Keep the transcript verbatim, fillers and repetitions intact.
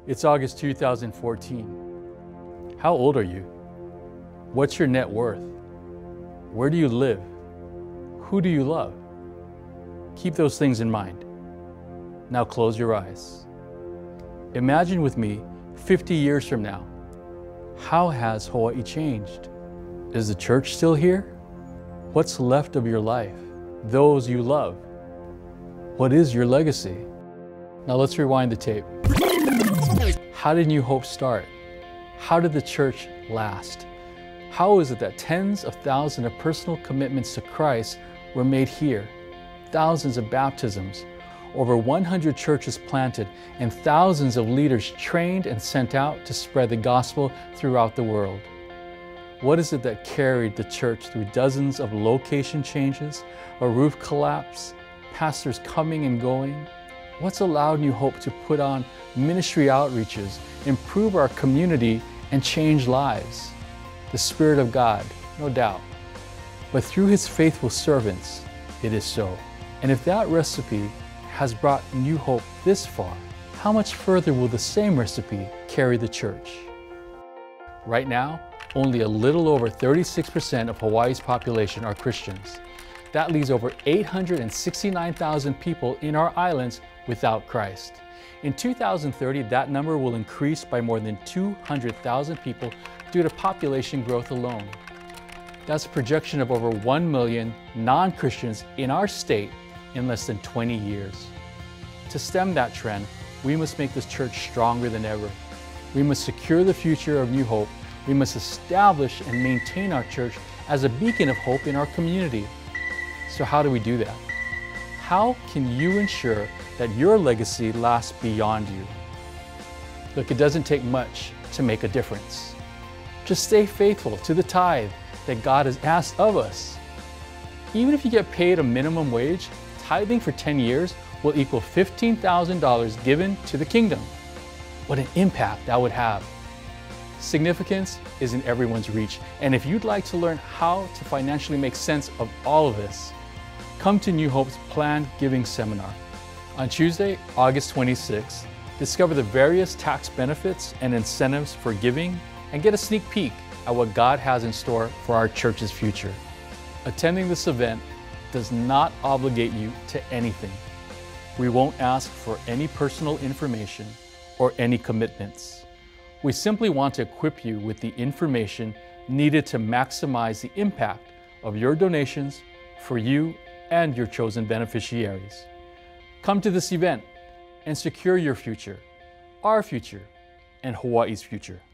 It's August two thousand fourteen. How old are you? What's your net worth? Where do you live? Who do you love? Keep those things in mind. Now close your eyes. Imagine with me fifty years from now. How has Hawaii changed? Is the church still here? What's left of your life? Those you love? What is your legacy? Now let's rewind the tape. How did New Hope start? How did the church last? How is it that tens of thousands of personal commitments to Christ were made here? Thousands of baptisms, over one hundred churches planted, and thousands of leaders trained and sent out to spread the gospel throughout the world. What is it that carried the church through dozens of location changes, a roof collapse, pastors coming and going? What's allowed New Hope to put on ministry outreaches, improve our community, and change lives? The Spirit of God, no doubt. But through His faithful servants, it is so. And if that recipe has brought New Hope this far, how much further will the same recipe carry the church? Right now, only a little over thirty-six percent of Hawaii's population are Christians. That leaves over eight hundred sixty-nine thousand people in our islands without Christ. In two thousand thirty, that number will increase by more than two hundred thousand people due to population growth alone. That's a projection of over one million non-Christians in our state in less than twenty years. To stem that trend, we must make this church stronger than ever. We must secure the future of New Hope. We must establish and maintain our church as a beacon of hope in our community. So how do we do that? How can you ensure that your legacy lasts beyond you? Look, it doesn't take much to make a difference. Just stay faithful to the tithe that God has asked of us. Even if you get paid a minimum wage, tithing for ten years will equal fifteen thousand dollars given to the kingdom. What an impact that would have. Significance is in everyone's reach, and if you'd like to learn how to financially make sense of all of this, come to New Hope's Planned Giving Seminar. On Tuesday, August twenty-sixth, discover the various tax benefits and incentives for giving and get a sneak peek at what God has in store for our church's future. Attending this event does not obligate you to anything. We won't ask for any personal information or any commitments. We simply want to equip you with the information needed to maximize the impact of your donations for you and your chosen beneficiaries. Come to this event and secure your future, our future, and Hawaii's future.